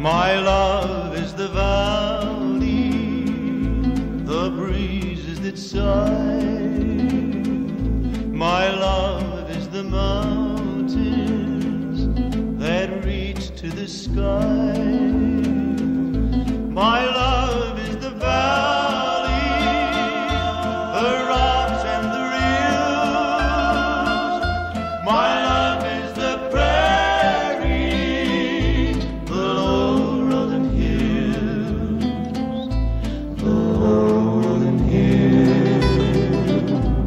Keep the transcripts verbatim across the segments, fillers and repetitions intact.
My love is the valley, the breezes that sigh. My love is the mountains that reach to the sky. My love is the valley, the rocks and the rills. My love is the prairie, the low rolling hills, the low rolling hills.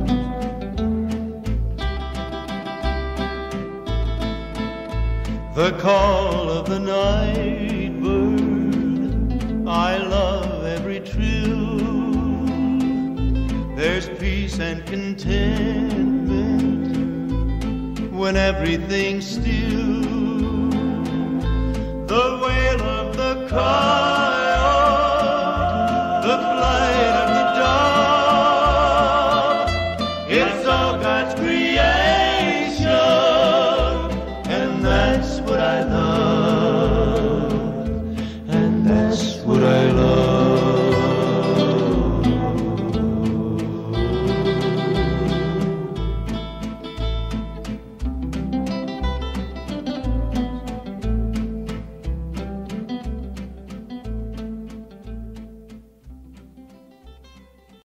The call of the night bird, I love every trill. There's peace and contentment when everything's still. The wail of the coyote, the flight of the dove, it's all God's creation, and that's what I love.